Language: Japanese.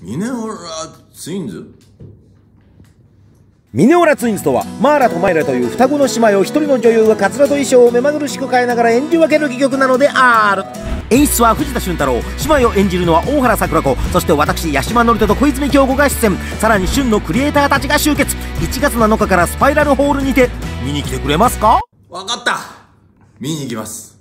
ミネオラツインズ？ ミネオラツインズとは、マーラとマイラという双子の姉妹を一人の女優がカツラと衣装を目まぐるしく変えながら演じ分ける戯曲なのである。演出は藤田俊太郎、姉妹を演じるのは大原桜子、そして私八嶋智人と小泉京子が出演。さらに旬のクリエイターたちが集結。1月7日からスパイラルホールにて見に来てくれますか？ わかった、見に行きます。